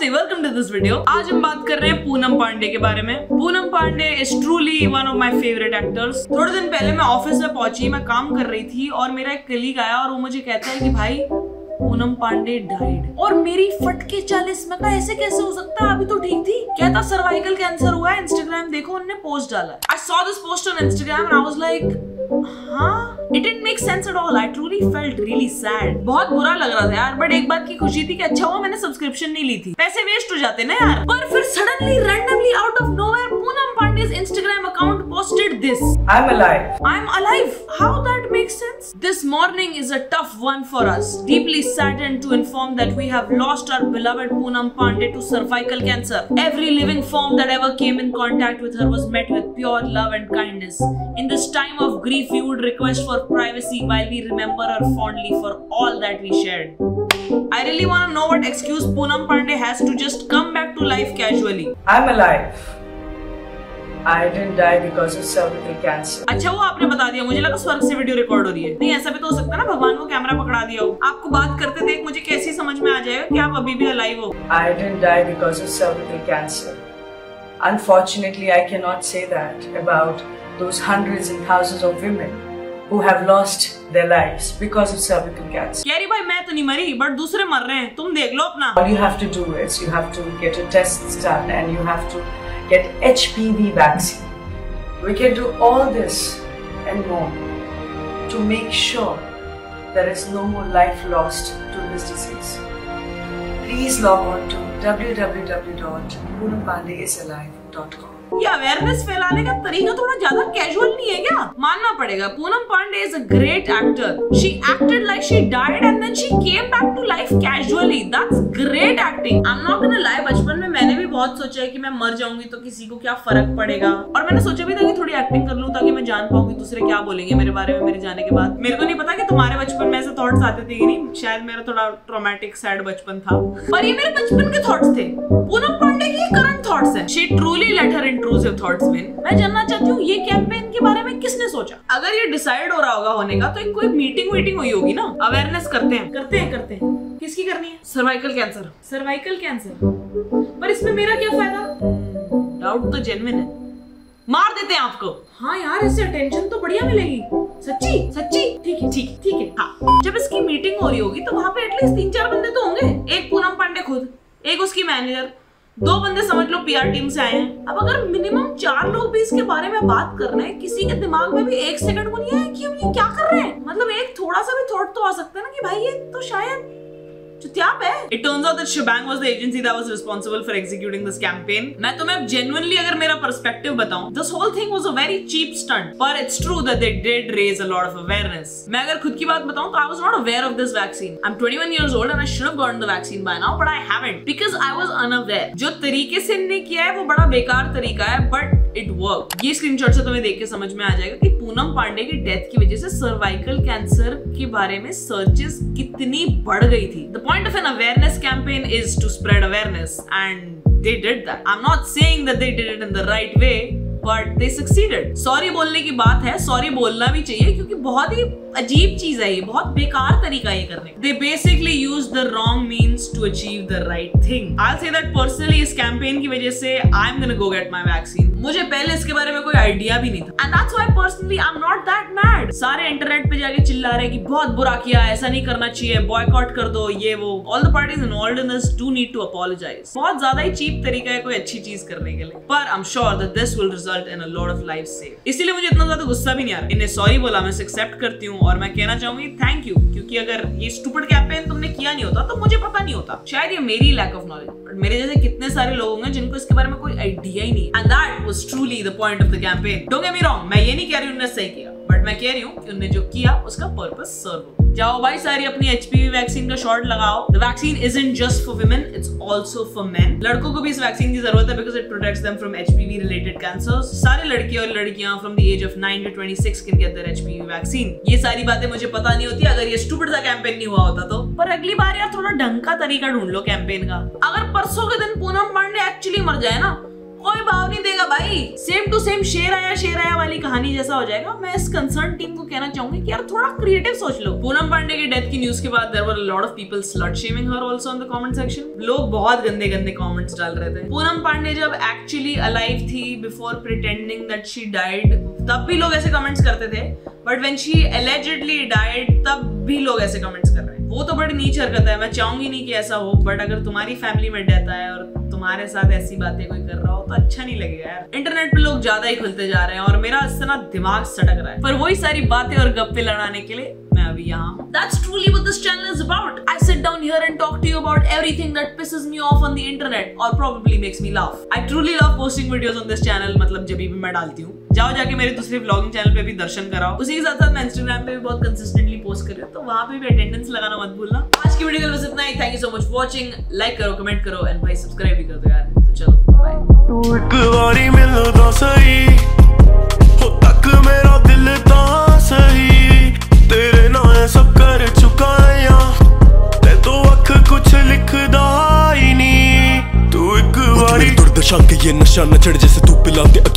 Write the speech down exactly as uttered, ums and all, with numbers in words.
नमस्ते, welcome to this video. आज हम बात कर रहे हैं पूनम पांडे के बारे में। Poonam Pandey is truly one of my favourite actors. थोड़े दिन पहले मैं ऑफिस में पहुंची, मैं काम कर रही थी और मेरा एक कलीग आया और वो मुझे कहता है कि भाई पूनम पांडे डाइड। और मेरी फटके चालीस में कहा ऐसे कैसे हो सकता है, अभी तो ठीक थी। कहता सर्वाइकल कैंसर हुआ है, इंस्टाग्राम देखो उन्होंने पोस्ट डाला। I saw this post on Instagram and I was like हाँ, it didn't make sense at all. I truly felt really sad. बहुत बुरा लग रहा था यार, बट एक बात की खुशी थी कि अच्छा हुआ मैंने सब्सक्रिप्शन नहीं ली थी, पैसे वेस्ट हो जाते ना यार। पर फिर suddenly, randomly, out of nowhere, Poonam Pandey's Instagram account posted this. I'm alive. I'm alive. How that makes sense? This morning is a tough one for us. Deeply saddened to inform that we have lost our beloved Poonam Pandey to cervical cancer. Every living form that ever came in contact with her was met with pure love and kindness. In this time of grief, we would request for privacy while we remember her fondly for all that we shared. I really want to know what excuse Poonam Pandey has to just come back to life casually. I'm alive. I didn't die because of cervical cancer. अच्छा वो आपने बता दिया, मुझे लगा स्वर्ग से video record हो रही है। नहीं, ऐसा भी तो हो सकता है ना, भगवान को कैमरा पकड़ा दिया हो। आपको बात करते देख मुझे कैसी समझ में आ जाएगा कि आप अभी भी अलाइव हो। I didn't die because of cervical cancer. Unfortunately, I cannot say that about those hundreds and thousands of women who have lost their lives because of cervical cancer. यारी भाई मैं तो नहीं मरी, बट दूसरे मर रहे हैं, तुम देख लो अपना। All you have to do is you have to get your tests done and you have to get H P V vaccine. We can do all this and more to make sure there is no more life lost to this disease. Please log on to w w w dot poonam pandey is alive dot com. ये awareness फैलाने का तरीका थोड़ा ज्यादा casual नहीं है क्या? मानना पड़ेगा, Poonam Pandey is a great actor. She acted like she died and then she came back to life casually. That's great acting. I am not gonna lie, बचपन में मैंने भी बहुत सोचा है कि मैं मर जाऊंगी तो किसी को क्या फर्क पड़ेगा, और मैंने सोचा भी था कि थोड़ी एक्टिंग कर लूं ताकि मैं जान पाऊंगी दूसरे क्या बोलेंगे मेरे बारे में मेरे जाने के बाद। मेरे को नहीं पता कि तुम्हारे बचपन में ऐसे थॉट्स आते थे कि नहीं, शायद मेरा थोड़ा ट्रॉमेटिक सैड बचपन था, पर ये मेरे बचपन के थॉट्स थे। पूनम पांडे की करंट थॉट्स हैं। She truly let her intrusive thoughts win. मैं जानना चाहती हूँ ये कैंपेन के बारे में किसने सोचा? अगर ये डिसाइड हो रहा होगा होने का तो एक कोई मीटिंग वीटिंग हुई होगी ना। अवेयरनेस करते हैं करते हैं करते हैं किसकी करनी है? Cervical cancer. सर्वाइकल कैंसर, पर इसमें मेरा क्या फायदा? डाउट तो जेन्युइन है, मार देते हैं आपको। हाँ यार, इससे अटेंशन तो बढ़िया मिलेगी। सच्ची सच्ची ठीक है ठीक है ठीक है। हाँ, जब इसकी मीटिंग हो रही होगी तो वहाँ पे एटलीस्ट तीन चार बंदे तो होंगे। एक पूनम पांडे खुद, एक उसकी मैनेजर, दो बंदे समझ लो पीआर टीम से आए हैं। अब अगर मिनिमम चार लोग भी इसके बारे में बात कर रहे हैं, किसी के दिमाग में भी एक सेकंड को नहीं आया कि हम ये क्या कर रहे हैं। मतलब एक थोड़ा सा भी थॉट तो आ सकता है ना कि भाई ये तो शायद चुतियाप है। It turns out that Shebang was the agency that was responsible for executing this campaign. मैं तुम्हें genuinely अगर मेरा perspective बताऊं, this whole thing was a very cheap stunt, but it's true that they did raise a lot of awareness. मैं अगर खुद की बात बताऊं तो I was not aware of this vaccine. I'm twenty-one years old and I should have gotten the vaccine by now, but I haven't because I was unaware. जो तरीके से इन्होंने किया है वो बड़ा बेकार तरीका है, but it worked. ये स्क्रीनशॉट से तुम्हें देख के समझ में आ जाएगा कि पूनम पांडे की डेथ की वजह से सर्वाइकल कैंसर के बारे में सर्चेस कितनी बढ़ गई थी। The point of an awareness campaign is to spread awareness, and they did that. I'm not saying that they did it in the right way, but they succeeded. Sorry बोलने की बात है, सॉरी बोलना भी चाहिए क्योंकि बहुत ही अजीब चीज है ये, बहुत बेकार तरीका ये करने का। They basically used the wrong means to achieve the right thing. I'll say that personally इस कैंपेन की वजह से I'm gonna go get my vaccine. मुझे पहले इसके बारे में कोई आइडिया भी नहीं था, and that's why personally I'm not that mad. सारे इंटरनेट पे जाके चिल्ला रहे कि बहुत बुरा किया, ऐसा नहीं करना चाहिए, बॉयकॉट कर दो, ये वो। All the parties involved in this do need to apologize. बहुत ज्यादा ही चीप तरीका है कोई अच्छी चीज करने के लिए, पर I'm sure that this will result in a lot of lives saved. इसीलिए मुझे इतना ज्यादा गुस्सा भी नहीं आ रहा। इन्हें सॉरी बोला, मैं एक्सेप्ट करती हूँ और मैं कहना चाहूंगी थैंक यू, क्योंकि अगर ये स्टूपिड कैंपेन तुमने किया नहीं होता तो मुझे पता नहीं होता। शायद ये मेरी लैक ऑफ नॉलेज, बट मेरे जैसे कितने सारे लोग होंगे जिनको इसके बारे में कोई आइडिया ही नहीं। And that was truly the point of the campaign. Don't get me wrong, मैं ये नहीं कह रही उन्होंने सही किया, बट मैं कह रही हूँ कि उन्होंने जो किया उसका पर्पस सर्व हो। जाओ भाई सारी अपनी एचपीवी वैक्सीन का शॉट लगाओ। The vaccine isn't just for women, it's also for men. लड़कों को भी इस वैक्सीन की जरूरत है because it protects them from HPV related cancers. सारे लड़के और लड़कियां from the age of nine to twenty six can get their HPV vaccine. ये सारी बातें मुझे पता नहीं होती अगर ये स्टूपिड सा कैंपेन नहीं हुआ होता तो। पर अगली बार यार थोड़ा ढंग का तरीका ढूंढ लो कैंपेन का। अगर परसों के दिन पूनम पांडे एक्चुअली मर जाए ना, कोई भाव नहीं देगा भाई। सेम टू सेम शेर आया शेर आया वाली कहानी जैसा हो जाएगा। मैं इस कंसर्न टीम को कहना चाहूंगी कि यार थोड़ा क्रिएटिव सोच लो। पूनम पांडे की डेथ की न्यूज के बाद there were a lot of people slut shaming her also in the comment section. लोग बहुत गंदे गंदे कमेंट्स डाल रहे थे। पूनम पांडे जब एक्चुअली अलाइव थी before pretending that she died, तब भी लोग ऐसे कमेंट्स करते थे, but when she allegedly died तब भी लोग ऐसे कमेंट्स कर रहे हैं। वो तो बड़ी नीच हरकत है। मैं चाहूंगी नहीं कि ऐसा हो, बट अगर तुम्हारी फैमिली में डेथ आए और तुम्हारे साथ ऐसी बातें कोई कर रहा हो तो अच्छा नहीं लगेगा यार। इंटरनेट पे लोग ज्यादा ही खुलते जा रहे हैं और मेरा इससे ना दिमाग सटक रहा है। पर वही सारी बातें और गप्पे लड़ाने के लिए मैं अभी यहाँ हूँ। That's truly what this channel is about. I sit down here and talk to you about everything that pisses me off on the internet or probably makes me laugh. I truly love posting videos on this channel, मतलब जब भी मैं डालती हूँ। जाओ जाके मेरे दूसरे व्लॉगिंग चैनल पे भी दर्शन कराओ। उसी के साथ साथ मैं इंस्टाग्राम पे भी बहुत कंसिस्टेंटली पोस्ट कर रही हूँ, तो वहाँ पे भी अटेंडेंस लगाना मत भूलना। आज की वीडियो के लिए बस इतना ही। Thank you so much for watching. Like करो, कमेंट करो एंड भाई सब्सक्राइब भी कर दो यार। तो चलो बाय। तू एक बारी मिलो तो सही हो, तक मेरा दिल तो सही, तेरे नाल सब कर चुका या ते तो अख कुछ लिखदा ही नहीं। तू एक बारी दुर्दशा के ये नशा न चढ़ जैसे तू पिला दे।